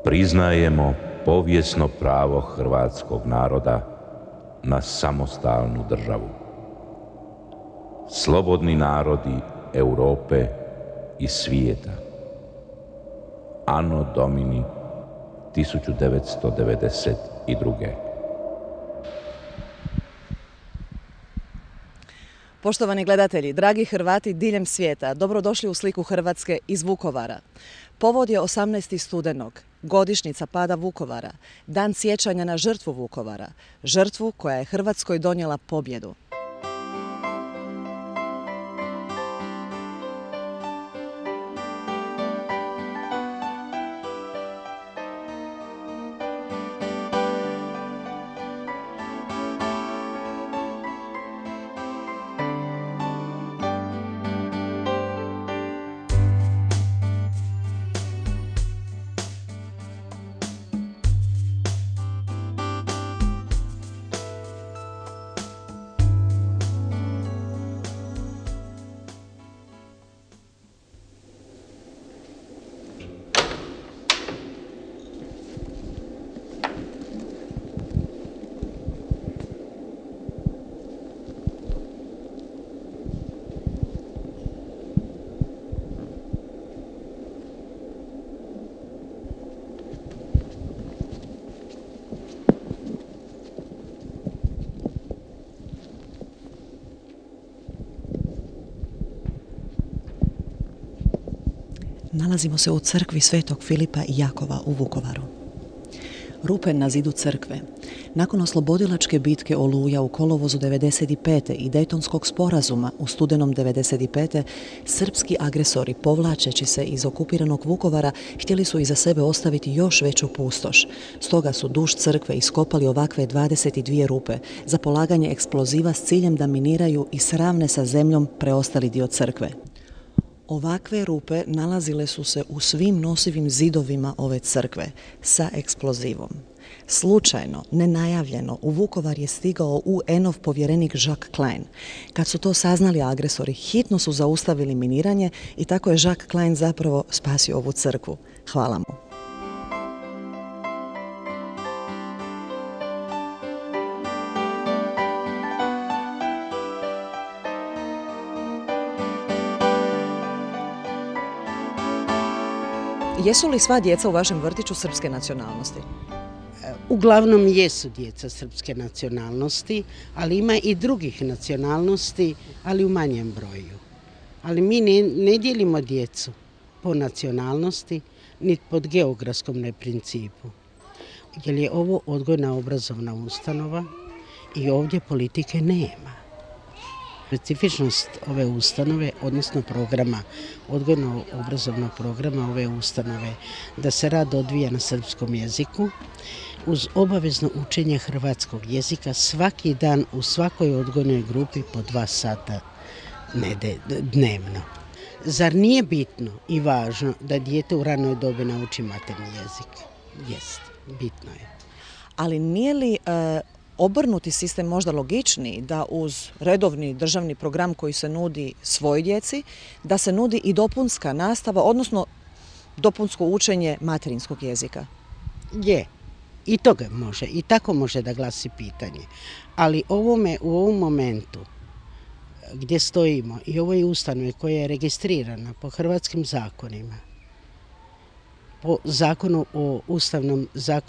priznajemo povijesno pravo hrvatskog naroda na samostalnu državu. Slobodni narodi Europe i svijeta. Anno Domini 1992. Poštovani gledatelji, dragi Hrvati diljem svijeta, dobrodošli u sliku Hrvatske iz Vukovara. Povod je 18. studenog, godišnjica pada Vukovara, dan sjećanja na žrtvu Vukovara, žrtvu koja je Hrvatskoj donijela pobjedu. Nalazimo se u crkvi Svetog Filipa i Jakova u Vukovaru. Rupe na zidu crkve. Nakon oslobodilačke bitke Oluja u kolovozu 1995. i Dejtonskog sporazuma u studenom 1995. srpski agresori, povlačeći se iz okupiranog Vukovara, htjeli su iza sebe ostaviti još veću pustoš. Stoga su duž crkve iskopali ovakve 22 rupe za polaganje eksploziva s ciljem da miniraju i sravne sa zemljom preostali dio crkve. Ovakve rupe nalazile su se u svim nosivim zidovima ove crkve sa eksplozivom. Slučajno, nenajavljeno, u Vukovar je stigao UN-ov povjerenik Jacques Klein. Kad su to saznali agresori, hitno su zaustavili miniranje i tako je Jacques Klein zapravo spasio ovu crkvu. Hvala mu. Jesu li sva djeca u vašem vrtiću srpske nacionalnosti? Uglavnom jesu djeca srpske nacionalnosti, ali ima i drugih nacionalnosti, ali u manjem broju. Ali mi ne dijelimo djecu po nacionalnosti, niti pod geografskom principu. Jer je ovo odgojna obrazovna ustanova i ovdje politike nema. Specifičnost ove ustanove, odnosno programa, odgojno-obrazovnog programa ove ustanove, da se rad odvija na srpskom jeziku, uz obavezno učenje hrvatskog jezika svaki dan u svakoj odgojnoj grupi po 2 sata dnevno. Zar nije bitno i važno da dijete u ranoj dobi nauči maternji jezik? Jest, bitno je. Ali nije li obrnuti sistem možda logičniji da uz redovni državni program koji se nudi svoj djeci, da se nudi i dopunska nastava, odnosno dopunsko učenje materinskog jezika? Je, i toga može, i tako može da glasi pitanje. Ali u ovom momentu gdje stojimo i ovoj ustanovi koja je registrirana po hrvatskim zakonima, po zakonu o ustavnom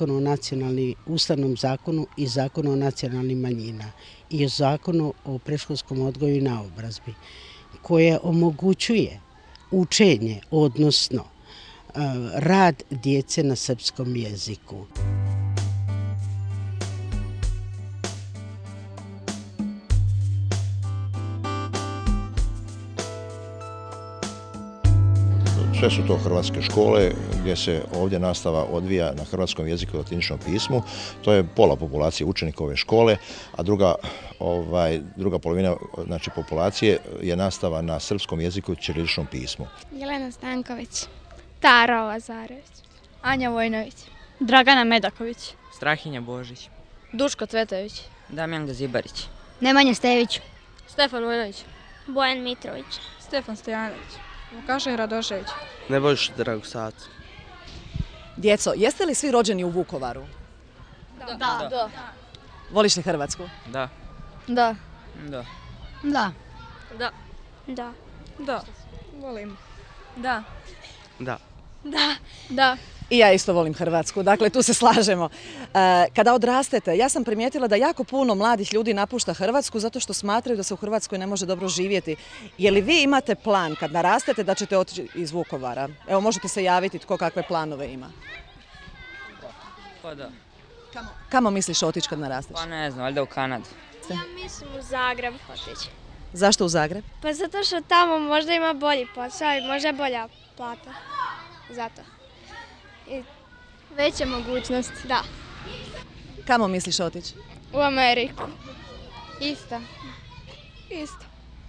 zakonu i zakonu o nacionalnim manjina i o zakonu o predškolskom odgoju i naobrazbi, koje omogućuje učenje, odnosno rad djece na srpskom jeziku. Sve su to hrvatske škole gdje se ovdje nastava odvija na hrvatskom jeziku i latiničnom pismu. To je pola populacije učenika ove škole, a druga polovina populacije je nastava na srpskom jeziku i ćiriličnom pismu. Jelena Stanković, Tara Lazarević, Anja Vojnović, Dragana Medaković, Strahinja Božić, Duško Cvetović, Damjan Gazibarić, Nemanja Stević, Stefan Vojnović, Bojan Mitrović, Stefan Stojanović, Vukašin Radošević, Nebojša Dragosac, Djeco, jeste li svi rođeni u Vukovaru? Da. Voliš li Hrvatsku? Da. Da. Da. Da. Da. Da. Da. Volim. Da. Da. Da. Da. I ja isto volim Hrvatsku, dakle tu se slažemo. Kada odrastete, ja sam primijetila da jako puno mladih ljudi napušta Hrvatsku zato što smatraju da se u Hrvatskoj ne može dobro živjeti. Je li vi imate plan kad narastete da ćete otići iz Vukovara? Evo, možete se javiti tko kakve planove ima. Pa da. Kamo misliš otići kad narasteš? Pa ne znam, valjda u Kanadu. Ja mislim u Zagreb otići. Zašto u Zagreb? Pa zato što tamo možda ima bolji posao i možda bolja plata. Zato. I veće mogućnosti. Da. Kamo misliš otići? U Ameriku. Isto. Isto.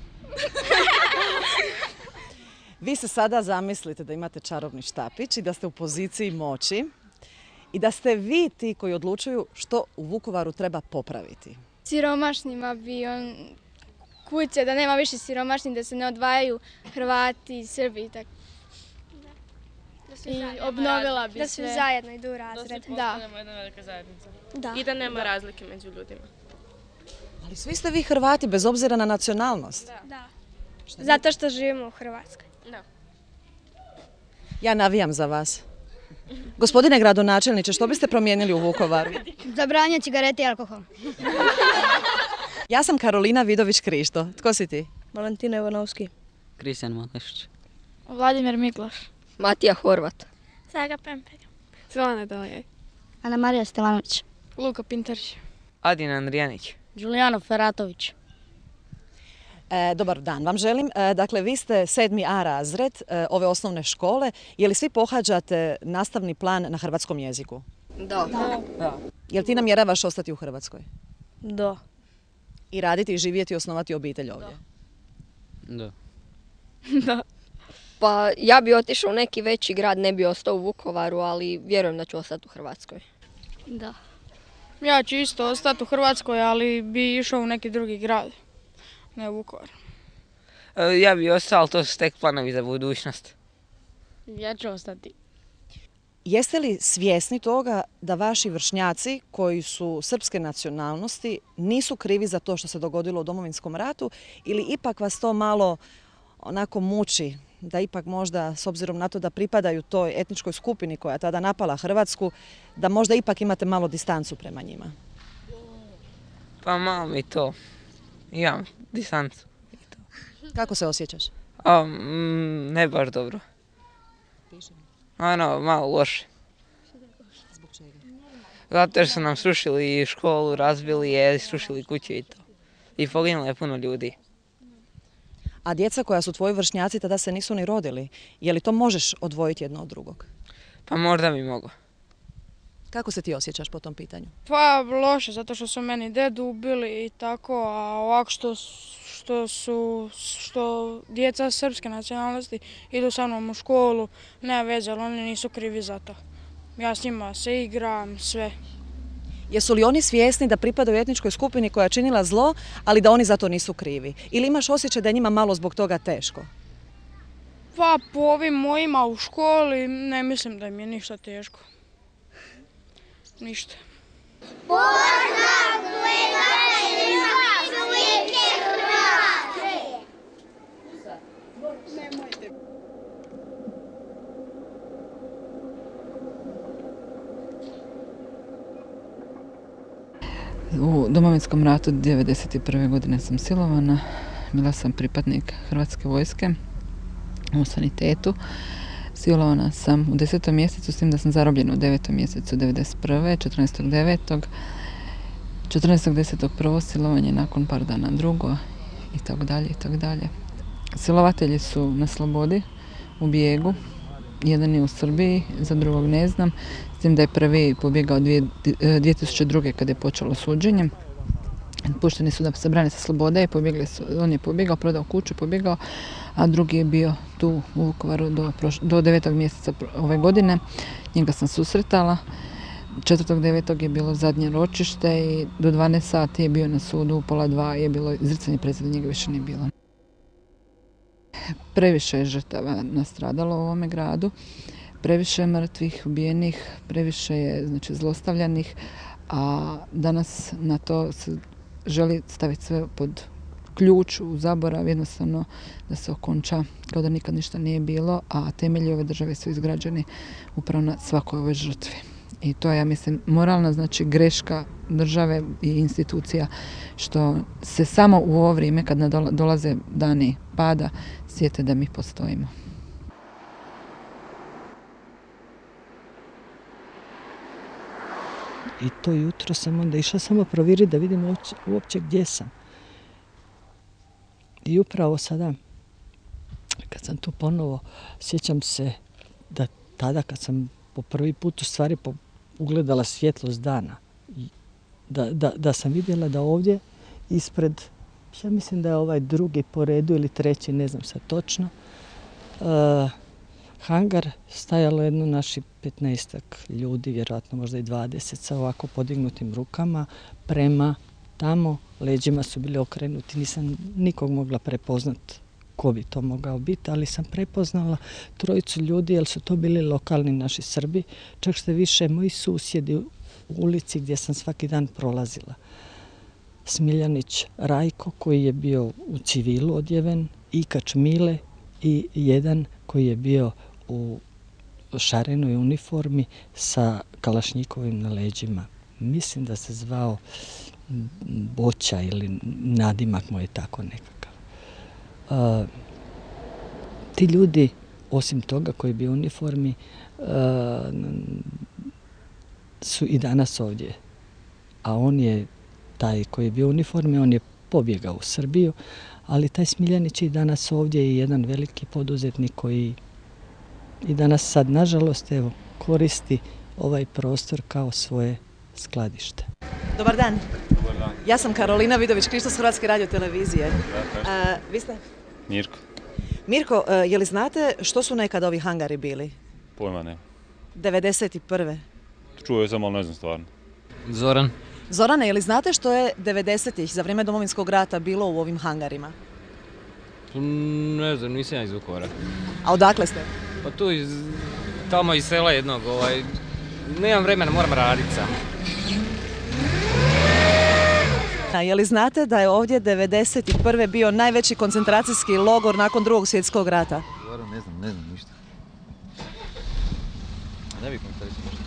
Vi se sada zamislite da imate čarobni štapić i da ste u poziciji moći i da ste vi ti koji odlučuju što u Vukovaru treba popraviti. Siromašnima bi kuće, da nema više siromašnih, da se ne odvajaju Hrvati i Srbi i tako. I obnovila bi Da sve. svi zajedno idu u razred. Da. jedna velika zajednica. Da. I da nema razlike među ljudima. Ali svi ste vi Hrvati bez obzira na nacionalnost. Da. Zato što živimo u Hrvatskoj. Da. Ja navijam za vas. Gospodine gradonačelniče, što biste promijenili u Vukovaru? Zabranjuje cigarete i alkohol. Ja sam Karolina Vidović-Krišto. Tko si ti? Valentina Ivanovski. Kristijan Malešić. Vladimir Miklaš. Matija Horvat. Saga Pempek. Svana Dalijaj. Ana Marija Stelanović. Luka Pintarć. Adin Andrijanić. Đulijano Feratović. Dobar dan vam želim. Dakle, vi ste 7. A razred ove osnovne škole. Je li svi pohađate nastavni plan na hrvatskom jeziku? Da. Jel ti namjeravaš ostati u Hrvatskoj? Da. I raditi i živjeti i osnovati obitelj ovdje? Da. Pa ja bi otišao u neki veći grad, ne bi ostao u Vukovaru, ali vjerujem da ću ostati u Hrvatskoj. Da. Ja ću isto ostati u Hrvatskoj, ali bi išao u neki drugi grad, ne u Vukovar. Ja bi ostao, ali to su tek planovi za budućnost. Ja ću ostati. Jeste li svjesni toga da vaši vršnjaci koji su srpske nacionalnosti nisu krivi za to što se dogodilo u Domovinskom ratu ili ipak vas to malo onako muči da ipak možda, s obzirom na to da pripadaju toj etničkoj skupini koja je tada napala Hrvatsku, da možda ipak imate malo distancu prema njima? Pa malo mi to. Imam distancu. Kako se osjećaš? Ne baš dobro. Malo loše. Zbog čega? Zato jer su nam srušili školu, razbili je, srušili kuće i to. I poginulo je puno ljudi. A djeca koja su tvoji vršnjaci tada se nisu ni rodili. Je li to možeš odvojiti jedno od drugog? Pa možda bi mogao. Kako se ti osjećaš po tom pitanju? Pa loše, zato što su meni dedu ubili i tako, a ovako što djeca srpske nacionalnosti idu sa mnom u školu, nema veze, ali oni nisu krivi za to. Ja s njima se igram, sve. Jesu li oni svjesni da pripadaju etničkoj skupini koja je činila zlo, ali da oni za to nisu krivi? Ili imaš osjećaj da je njima malo zbog toga teško? Pa po ovim mojima u školi ne mislim da im je ništa teško. Ništa. U Domovinskom ratu 1991. godine sam silovana. Bila sam pripadnik Hrvatske vojske u sanitetu. Silovana sam u 10. mjesecu, s tim da sam zarobljena u 9. mjesecu 1991. 14.9. 14.10. prvo silovanje, nakon par dana drugo i tako dalje i tako dalje. Silovatelji su na slobodi, u bijegu. Jedan je u Srbiji, za drugog ne znam. S tim da je prvi pobjegao 2002. kada je počelo suđenje. Pušteni su da se brane sa slobode, on je pobjegao, prodao kuću, pobjegao, a drugi je bio tu u Vukovaru do 9. mjeseca ove godine. Njega sam susretala. 4.9. je bilo zadnje ročište i do 12 sati je bio na sudu, u 1:30 je bilo izricanje presude, njega više nije bilo. Previše je žrtava nastradalo u ovome gradu. Previše je mrtvih, ubijenih, previše je znači, zlostavljanih, a danas na to se želi staviti sve pod ključ u zaborav, jednostavno da se okonča kao da nikad ništa nije bilo, a temelji ove države su izgrađeni upravo na svakoj ovoj žrtvi. I to je, ja mislim, moralna znači greška države i institucija što se samo u ovo vrijeme kad dolaze dani pada sjete da mi postojimo. I to jutro sam onda išla samo provjeriti da vidim uopće gdje sam. I upravo sada, kad sam tu ponovo, sjećam se da tada kad sam po prvi put u stvari ugledala svjetlost dana, da sam vidjela da ovdje ispred, ja mislim da je ovaj drugi po redu ili treći, ne znam sad točno, hangar stajalo jedno naši 15 ljudi, vjerojatno možda i 20, sa ovako podignutim rukama prema tamo, leđima su bili okrenuti, nisam nikog mogla prepoznat ko bi to mogao biti, ali sam prepoznala trojicu ljudi, jer su to bili lokalni naši Srbi, čak što više moji susjedi u ulici gdje sam svaki dan prolazila. Smiljanić Rajko koji je bio u civilu odjeven, Ikač Mile i jedan koji je bio u šarenoj uniformi sa kalašnjikovim na leđima. Mislim da se zvao Boća ili nadimak mu je tako nekakav. Ti ljudi, osim toga koji je bio u uniformi, su i danas ovdje. A on je, taj koji je bio u uniformi, on je pobjegao u Srbiju, ali taj Smiljanić je i danas ovdje i jedan veliki poduzetnik koji i danas sad, nažalost, evo, koristi ovaj prostor kao svoje skladište. Dobar dan. Dobar dan. Ja sam Karolina Vidović-Krištof s Hrvatske radiotelevizije. Vi ste? Mirko. Mirko, je li znate što su nekada ovi hangari bili? Pojma nema. 91. Čuo sam, ali ne znam stvarno. Zoran. Zorane, je li znate što je 90-ih za vrijeme Domovinskog rata bilo u ovim hangarima? Ne znam, nisam ja iz Vukovara. A odakle ste? Pa tu tamo iz sela jednog, nemam vremena, moram raditi sam. Je li znate da je ovdje 91. bio najveći koncentracijski logor nakon Drugog svjetskog rata? Ne znam ništa. Ne bih komentarisao ništa.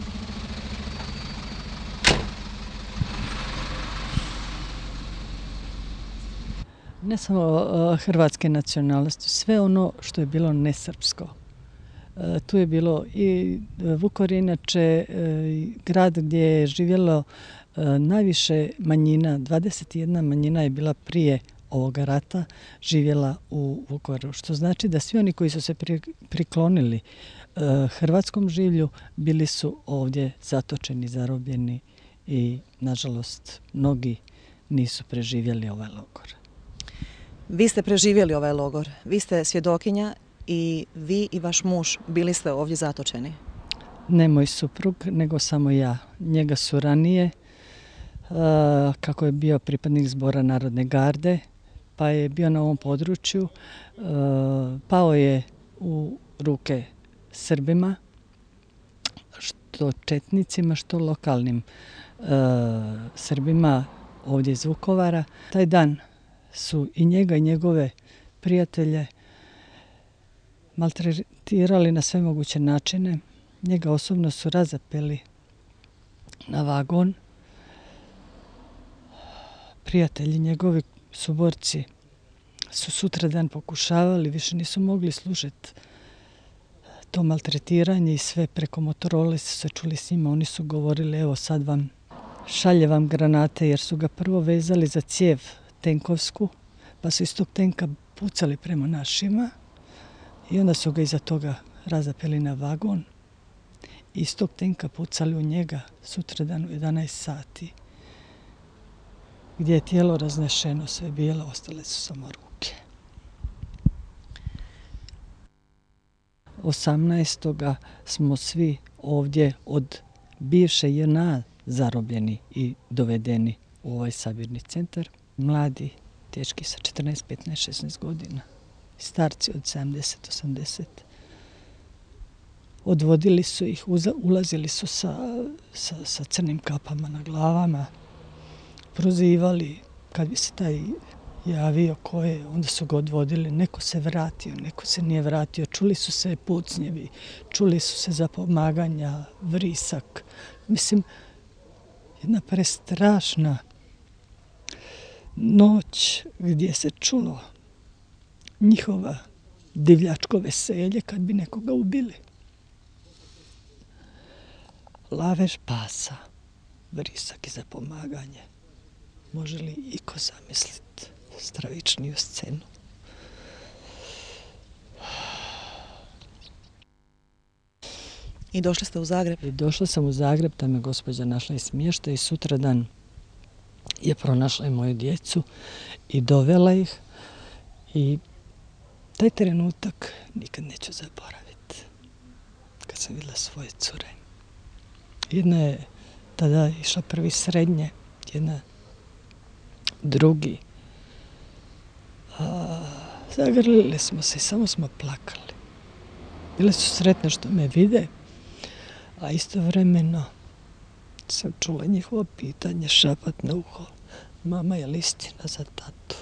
Ne samo hrvatske nacionalnosti, sve ono što je bilo nesrpsko. Tu je bilo i Vukovar, inače grad gdje je živjelo najviše manjina, 21 manjina je bila prije ovoga rata živjela u Vukovaru, što znači da svi oni koji su se priklonili hrvatskom življu bili su ovdje zatočeni, zarobljeni i nažalost mnogi nisu preživjeli ovaj logor. Vi ste preživjeli ovaj logor, vi ste svjedokinja i vi i vaš muž bili ste ovdje zatočeni. Ne moj suprug, nego samo ja. Njega su ranije, kako je bio pripadnik Zbora Narodne garde, pa je bio na ovom području, pao je u ruke Srbima, što četnicima, što lokalnim Srbima ovdje iz Vukovara. Taj dan su i njega i njegove prijatelje maltretirali na sve moguće načine. Njega osobno su razapeli na vagon. Prijatelji njegovi suborci su sutradan pokušavali, više nisu mogli slušati to maltretiranje i sve preko Motorole su se čuli s njima. Oni su govorili, evo sad šalje vam granate, jer su ga prvo vezali za cijev tenkovsku, pa su iz tog tenka pucali prema našima i onda su ga iza toga razapeli na vagon. Iz tog tenka pucali u njega sutradan u 11 sati, gdje je tijelo raznešeno, sve bijelo, ostale su samo ruke. 18. smo svi ovdje od bivše JNA zarobljeni i dovedeni u ovaj sabirni centar. Mladi, dečki sa 14, 15, 16 godina, starci od 70, 80. odvodili su ih, ulazili su sa crnim kapama na glavama, prozivali. Kad bi se taj javio ko je, onda su ga odvodili. Neko se vratio, neko se nije vratio. Čuli su se pucnjevi, čuli su se zapomaganja, vrisak. Mislim, jedna prestrašna noć gdje se čulo njihova divljačko veselje kad bi nekoga ubili. Lavež pasa, vrisak i zapomaganje. Može li iko zamisliti stravičniju scenu? I došli ste u Zagreb? I došla sam u Zagreb, tamo je gospođa našla i smještaj i sutradan je pronašla i moju djecu i dovela ih. I taj trenutak nikad neću zaboraviti. Kad sam vidjela svoje cure. Jedna je tada išla prvi srednje, jedna drugi. Zagrlili smo se i samo smo plakali. Bile su sretne što me vide, a istovremeno sam čula njihovo pitanje, šapat na uho. Mama, je li istina za tatu?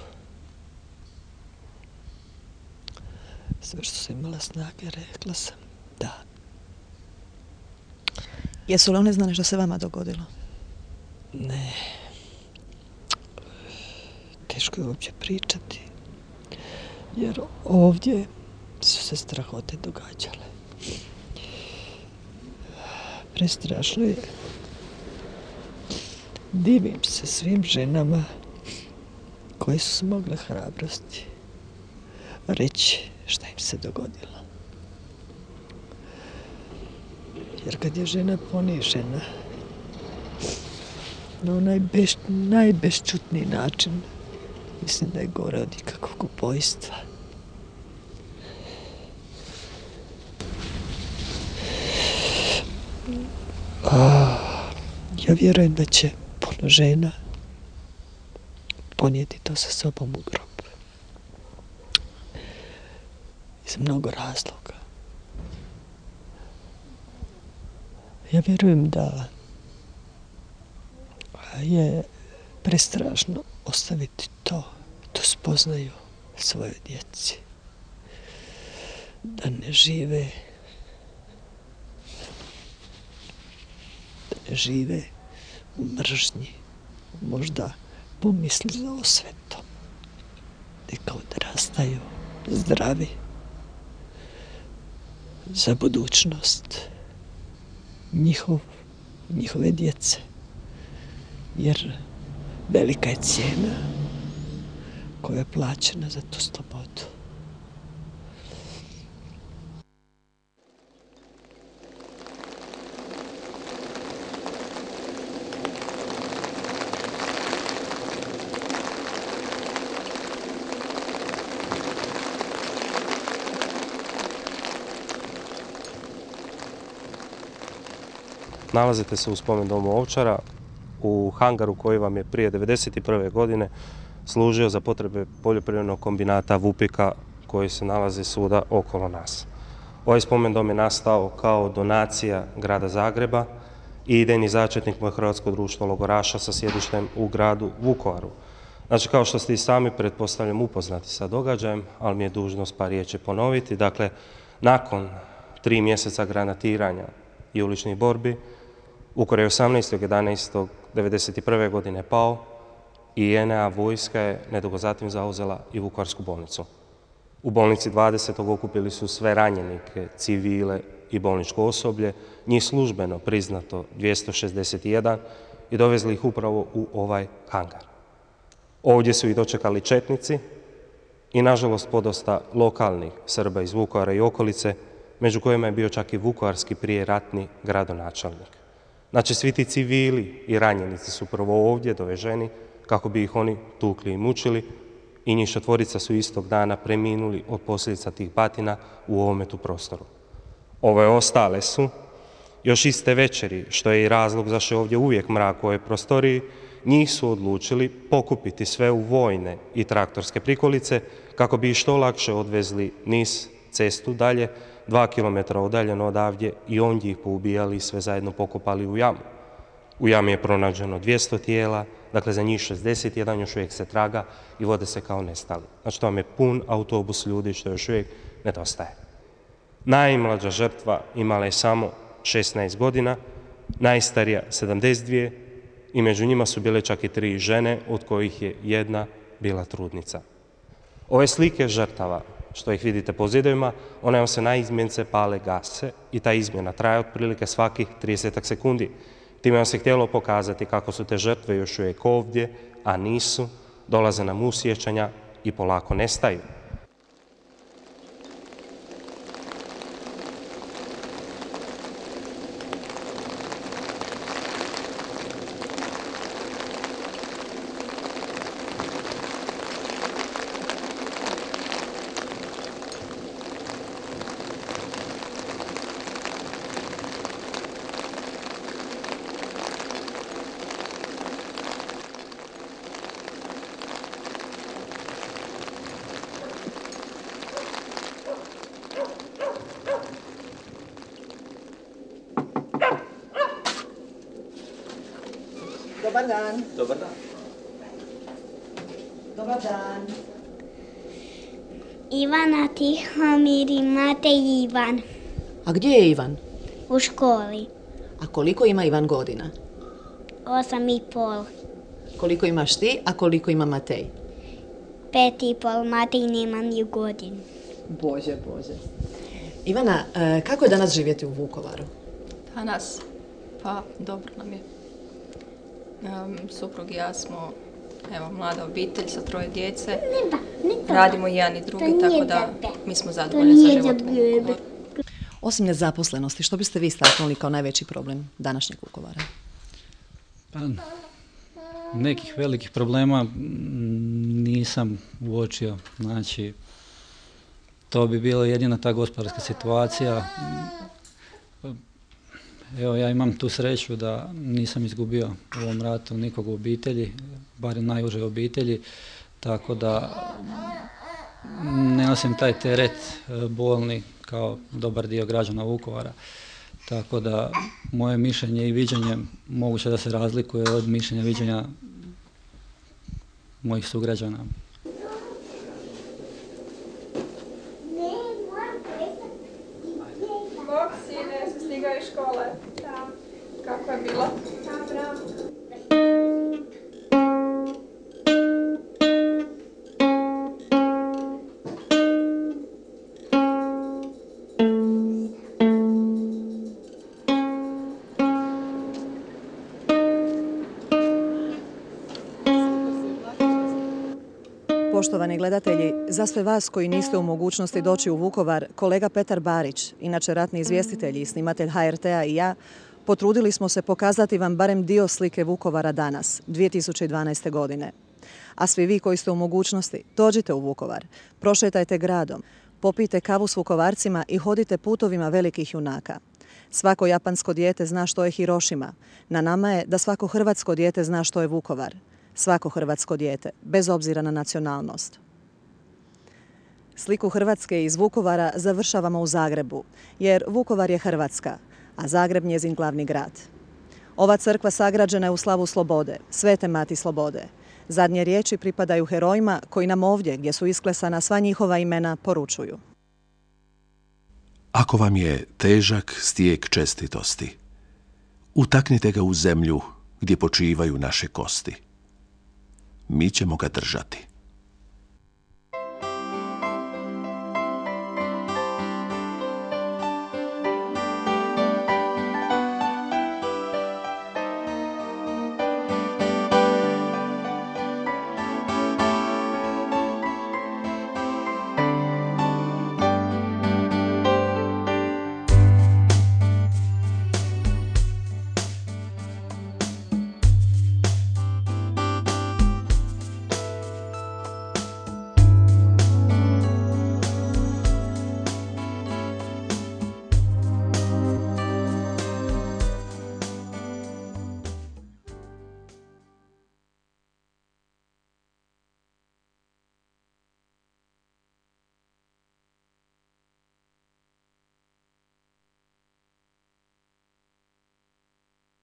Sve što sam imala snage, rekla sam da. Jesu li one znane što se vama dogodilo? Ne. Teško je uopće pričati. Jer ovdje su se strahote događale. Prestrašno je. Divim se svim ženama koje su smogle hrabrosti reći šta im se dogodilo. Jer kad je žena ponižena na onaj najbešćutniji način, mislim da je gore od ikakvog ubojstva. Ja vjerujem da će puno žena ponijeti to sa sobom u grob. Iz mnogo razloga. Ja vjerujem da je prestrašno ostaviti to spoznaju svojoj djeci. Da ne žive u mržnji, možda pomisli za osvetom. Neka odrastaju zdravi za budućnost njihove djece. Jer velika je cijena koja je plaćena za tu slobodu. Nalazite se u spomen domu Ovčara, u hangaru koji vam je prije 1991. godine služio za potrebe poljoprivrednog kombinata Vupika koji se nalazi svuda okolo nas. Ovaj spomen dom je nastao kao donacija grada Zagreba i idejni začetnik mu je Hrvatsko društvo logoraša sa sjedištem u gradu Vukovaru. Znači, kao što ste i sami, pretpostavljam, upoznati sa događajem, ali mi je dužnost par riječi ponoviti. Dakle, nakon 3 mjeseca granatiranja i uličnih borbi, Vukovar je 18.11.1991. godine pao i JNA vojska je nedugo zatim zauzela i Vukovarsku bolnicu. U bolnici 20. okupili su sve ranjenike, civile i bolničko osoblje, njih službeno priznato 261 i dovezli ih upravo u ovaj hangar. Ovdje su ih dočekali četnici i, nažalost, podosta lokalnih Srba iz Vukovara i okolice, među kojima je bio čak i vukovarski prijeratni gradonačelnik. Znači, svi ti civili i ranjenici su prvo ovdje doveženi kako bi ih oni tukli i mučili i njih 4 su istog dana preminuli od posljedica tih batina u ovome tu prostoru. Ove ostale su još iste večeri, što je i razlog zašto je ovdje uvijek mrak u ovoj prostoriji, njih su odlučili pokupiti sve u vojne i traktorske prikolice kako bi ih što lakše odvezli niz cestu dalje 2 km udaljeno odavdje i ondje ih poubijali i sve zajedno pokopali u jamu. U jami je pronađeno 200 tijela, dakle za njih 61 još uvijek se traga i vode se kao nestali. Znači to vam je pun autobus ljudi što još uvijek nedostaje. Najmlađa žrtva imala je samo 16 godina, najstarija 72 i među njima su bile čak i 3 žene, od kojih je jedna bila trudnica. Ove slike žrtava, što ih vidite po zidovima, one vam se na izmjence pale gase i ta izmjena traje otprilike svakih 30 sekundi. Time vam se htjelo pokazati kako su te žrtve još uvijek ovdje, a nisu, dolaze nam u sjećanja i polako nestaju. Dobar dan. Dobar dan. Dobar dan. Ivana, Tihomir i Matej Ivan. A gdje je Ivan? U školi. A koliko ima Ivan godina? 8,5. Koliko imaš ti, a koliko ima Matej? 5,5. Matej nema ni godinu. Bože. Ivana, kako je danas živjeti u Vukovaru? Danas? Pa, dobro nam je. Suprug i ja smo, mlada obitelj sa 3 djece. Radimo i jedan i drugi, tako da mi smo zadovoljni sa životom u Vukovaru. Osim nezaposlenosti, što biste vi istaknuli kao najveći problem današnjeg Vukovara? Pa, nekih velikih problema nisam uočio. Znači, to bi bila jedina ta gospodarska situacija. Evo, ja imam tu sreću da nisam izgubio u ovom ratu nikog u obitelji, barem najuže obitelji, tako da ne nosim taj teret bolni kao dobar dio građana Vukovara. Tako da moje mišljenje i viđenje moguće da se razlikuje od mišljenja i viđenja mojih sugrađana. Bog, sine, su stigao iz škole. Da. Kako je bilo? Dobro. Poštovani gledatelji, za sve vas koji niste u mogućnosti doći u Vukovar, kolega Petar Barić, inače ratni izvjestitelj i snimatelj HRT-a i ja, potrudili smo se pokazati vam barem dio slike Vukovara danas, 2012. godine. A svi vi koji ste u mogućnosti, dođite u Vukovar, prošetajte gradom, popijte kavu s Vukovarcima i hodite putovima velikih junaka. Svako japansko dijete zna što je Hirošima. Na nama je da svako hrvatsko dijete zna što je Vukovar. Svako hrvatsko dijete, bez obzira na nacionalnost. Sliku Hrvatske iz Vukovara završavamo u Zagrebu, jer Vukovar je Hrvatska, a Zagreb njezin glavni grad. Ova crkva sagrađena je u slavu slobode, Svete Mati Slobode. Zadnje riječi pripadaju herojima koji nam ovdje, gdje su isklesana sva njihova imena, poručuju. Ako vam je težak stijeg čestitosti, utaknite ga u zemlju gdje počivaju naše kosti. Mi ćemo ga držati.